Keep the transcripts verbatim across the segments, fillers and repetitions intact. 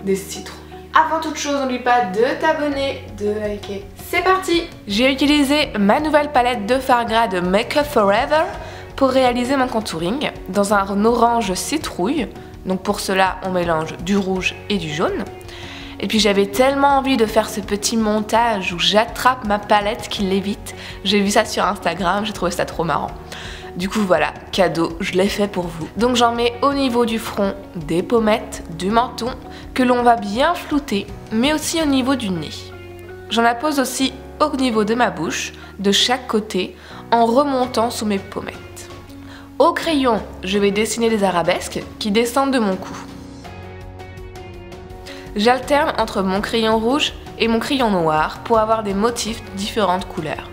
des citrouilles. Avant toute chose, n'oublie pas de t'abonner, de liker. C'est parti! J'ai utilisé ma nouvelle palette de fard gras de Make Up For Ever pour réaliser mon contouring dans un orange citrouille. Donc pour cela, on mélange du rouge et du jaune. Et puis j'avais tellement envie de faire ce petit montage où j'attrape ma palette qui lévite. J'ai vu ça sur Instagram, j'ai trouvé ça trop marrant. Du coup voilà, cadeau, je l'ai fait pour vous. Donc j'en mets au niveau du front, des pommettes, du menton, que l'on va bien flouter, mais aussi au niveau du nez. J'en appose aussi au niveau de ma bouche, de chaque côté, en remontant sous mes pommettes. Au crayon, je vais dessiner des arabesques qui descendent de mon cou. J'alterne entre mon crayon rouge et mon crayon noir pour avoir des motifs de différentes couleurs.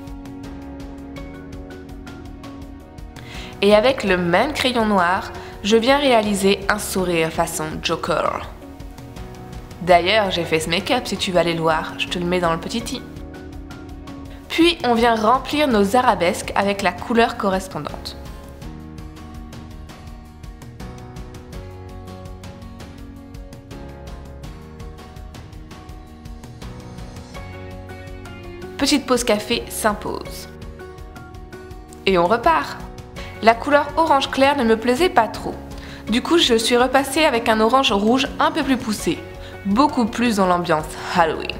Et avec le même crayon noir, je viens réaliser un sourire façon Joker. D'ailleurs, j'ai fait ce make-up si tu veux aller le voir, je te le mets dans le petit i. Puis on vient remplir nos arabesques avec la couleur correspondante. Petite pause café s'impose. Et on repart. La couleur orange clair ne me plaisait pas trop. Du coup, je suis repassée avec un orange rouge un peu plus poussé, beaucoup plus dans l'ambiance Halloween.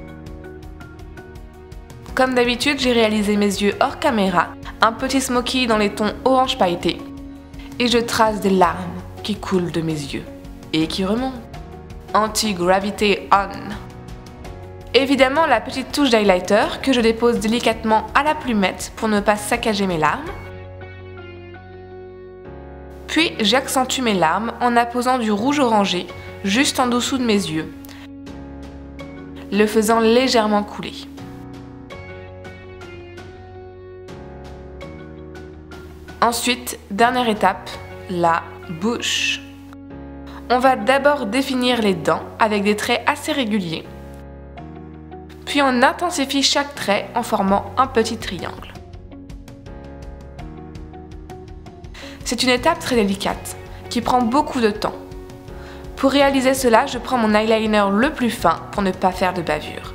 Comme d'habitude, j'ai réalisé mes yeux hors caméra, un petit smoky dans les tons orange pailleté, et je trace des larmes qui coulent de mes yeux et qui remontent. Anti-gravité on. Évidemment, la petite touche d'highlighter que je dépose délicatement à la plumette pour ne pas saccager mes larmes. Puis j'accentue mes larmes en apposant du rouge orangé juste en dessous de mes yeux, le faisant légèrement couler. Ensuite, dernière étape, la bouche. On va d'abord définir les dents avec des traits assez réguliers. Puis on intensifie chaque trait en formant un petit triangle. C'est une étape très délicate, qui prend beaucoup de temps. Pour réaliser cela, je prends mon eyeliner le plus fin pour ne pas faire de bavure.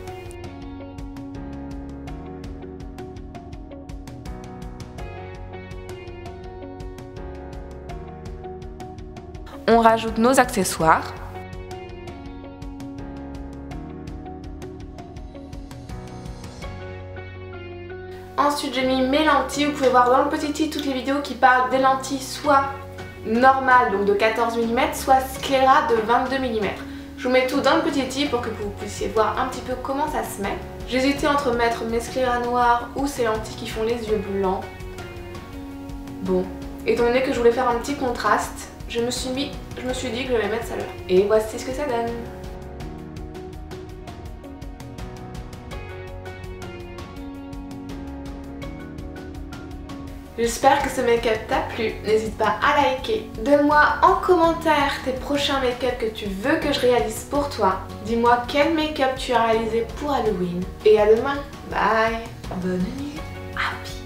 On rajoute nos accessoires. Ensuite, j'ai mis mes lentilles. Vous pouvez voir dans le petit i toutes les vidéos qui parlent des lentilles soit normales, donc de quatorze millimètres, soit sclérat de vingt-deux millimètres. Je vous mets tout dans le petit i pour que vous puissiez voir un petit peu comment ça se met. J'hésitais entre mettre mes sclérats noirs ou ces lentilles qui font les yeux blancs. Bon, étant donné que je voulais faire un petit contraste, je me suis, mis, je me suis dit que je vais mettre celle-là. Et voici ce que ça donne. J'espère que ce make-up t'a plu, n'hésite pas à liker. Donne-moi en commentaire tes prochains make-up que tu veux que je réalise pour toi. Dis-moi quel make-up tu as réalisé pour Halloween. Et à demain, bye, bonne nuit, happy.